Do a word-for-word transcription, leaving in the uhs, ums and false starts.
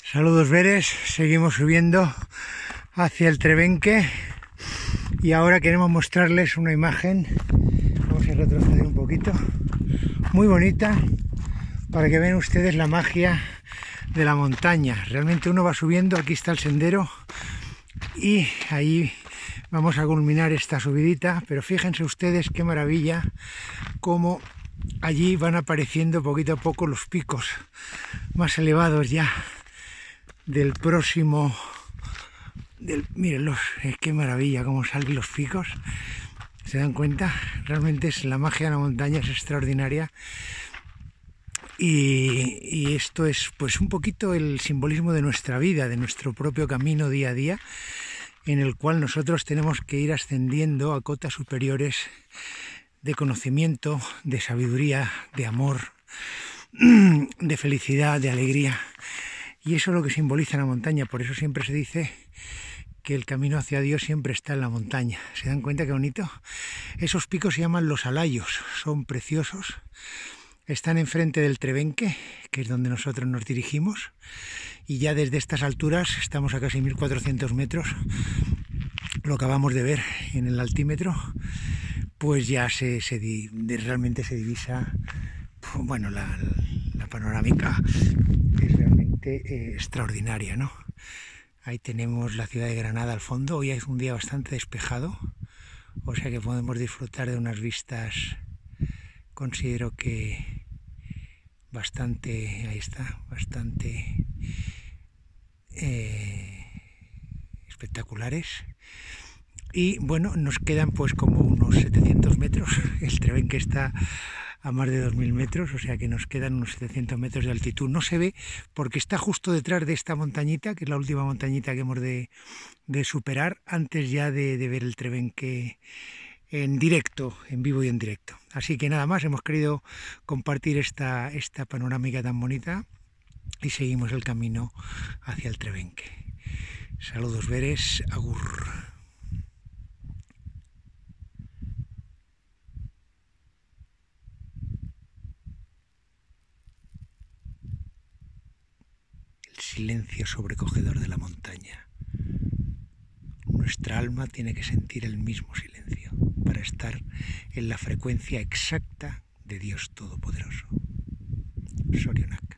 Saludos Veres, seguimos subiendo hacia el Trebenque y ahora queremos mostrarles una imagen. Vamos a retroceder un poquito, muy bonita, para que vean ustedes la magia de la montaña. Realmente uno va subiendo, aquí está el sendero y ahí vamos a culminar esta subidita, pero fíjense ustedes qué maravilla, cómo allí van apareciendo poquito a poco los picos más elevados ya del próximo, del, mírenlos, eh, qué maravilla cómo salen los picos, ¿se dan cuenta? Realmente es la magia de la montaña, es extraordinaria. Y, y esto es pues un poquito el simbolismo de nuestra vida, de nuestro propio camino día a día, en el cual nosotros tenemos que ir ascendiendo a cotas superiores de conocimiento, de sabiduría, de amor, de felicidad, de alegría. Y eso es lo que simboliza la montaña. Por eso siempre se dice que el camino hacia Dios siempre está en la montaña. ¿Se dan cuenta qué bonito? Esos picos se llaman los Alayos, son preciosos. Están enfrente del Trebenque, que es donde nosotros nos dirigimos. Y ya desde estas alturas, estamos a casi mil cuatrocientos metros, lo acabamos de ver en el altímetro, pues ya se, se realmente se divisa, bueno, la, la panorámica es realmente eh, extraordinaria, ¿no? Ahí tenemos la ciudad de Granada al fondo. Hoy es un día bastante despejado, o sea que podemos disfrutar de unas vistas, considero que bastante, ahí está, bastante eh, espectaculares. Y bueno, nos quedan pues como unos setecientos metros, el Trebenque está a más de dos mil metros, o sea que nos quedan unos setecientos metros de altitud. No se ve porque está justo detrás de esta montañita, que es la última montañita que hemos de, de superar antes ya de, de ver el Trebenque en directo, en vivo y en directo. Así que nada más, hemos querido compartir esta, esta panorámica tan bonita y seguimos el camino hacia el Trebenque. Saludos Veres, agur. El silencio sobrecogedor de la montaña. Nuestra alma tiene que sentir el mismo silencio para estar en la frecuencia exacta de Dios Todopoderoso. Sorionak.